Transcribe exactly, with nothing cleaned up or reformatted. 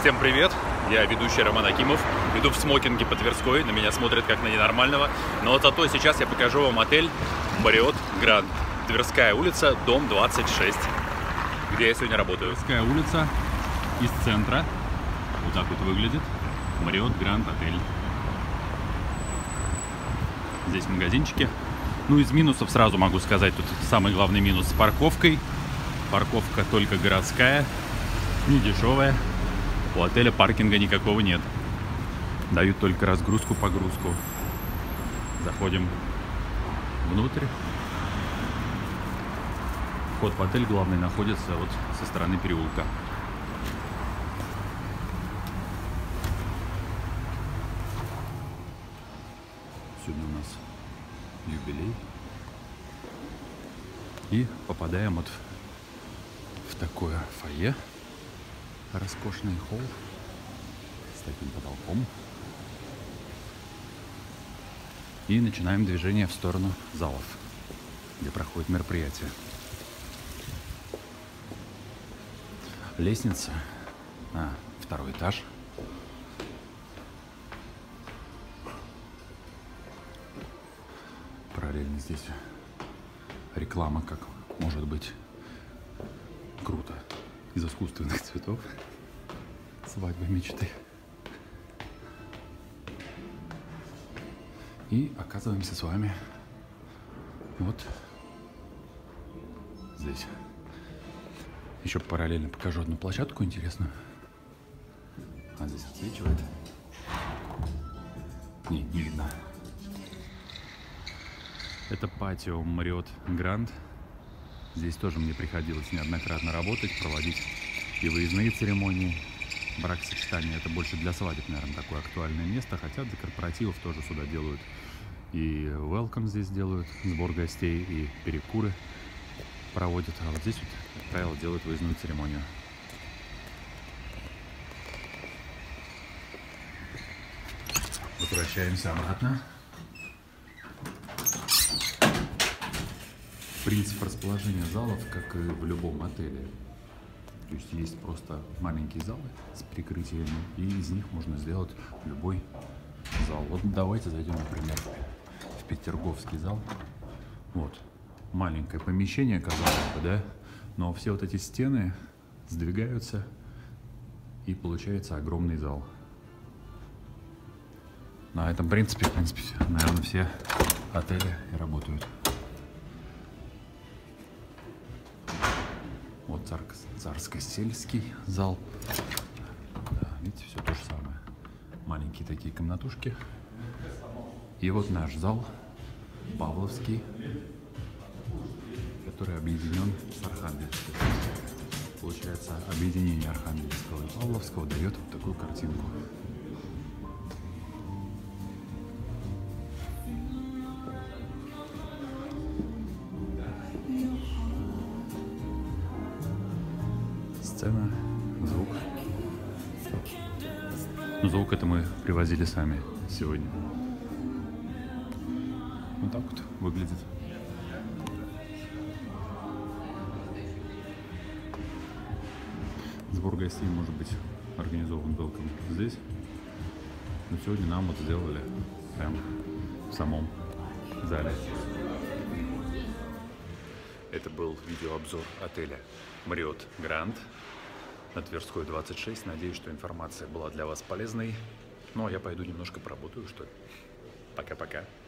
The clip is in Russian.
Всем привет, я ведущий Роман Акимов, иду в смокинге по Тверской, на меня смотрят как на ненормального, но зато сейчас я покажу вам отель Marriott Grand, Тверская улица, дом двадцать шесть, где я сегодня работаю. Тверская улица из центра, вот так вот выглядит Marriott Grand отель. Здесь магазинчики. Ну, из минусов сразу могу сказать, тут самый главный минус с парковкой. Парковка только городская, не дешевая. У отеля паркинга никакого нет. Дают только разгрузку-погрузку. Заходим внутрь. Вход в отель главный находится вот со стороны переулка. Сегодня у нас юбилей. И попадаем вот в такое фойе. Роскошный холл с таким потолком. И начинаем движение в сторону залов, где проходит мероприятие. Лестница на второй этаж. Параллельно здесь реклама, как может быть круто, из искусственных цветов. Свадьба мечты. И оказываемся с вами вот здесь. Еще параллельно покажу одну площадку интересную. А здесь отсвечивает. Не, не видно. Это патио Marriott Grand. Здесь тоже мне приходилось неоднократно работать, проводить и выездные церемонии. Бракосочетание — это больше для свадеб, наверное, такое актуальное место, хотя для корпоративов тоже сюда делают. И welcome здесь делают, сбор гостей, и перекуры проводят. А вот здесь, вот, как правило, делают выездную церемонию. Возвращаемся обратно. Принцип расположения залов, как и в любом отеле. То есть есть просто маленькие залы с прикрытиями, и из них можно сделать любой зал. Вот давайте зайдем, например, в Петерговский зал. Вот. Маленькое помещение, казалось бы, да? Но все вот эти стены сдвигаются, и получается огромный зал. На этом принципе, в принципе, наверное, все отели и работают. Вот царско-сельский зал. Да, видите, все то же самое. Маленькие такие комнатушки. И вот наш зал, Павловский, который объединен с Архангельским. Получается, объединение Архангельского и Павловского дает вот такую картинку. Сцена, звук. Звук это мы привозили сами сегодня. Вот так вот выглядит. Сбор гостей может быть организован welcome здесь. Но сегодня нам вот сделали прямо в самом зале. Это был видеообзор отеля Marriott Grand на Тверской двадцать шесть. Надеюсь, что информация была для вас полезной. Ну, а я пойду немножко поработаю, что ли. Пока-пока.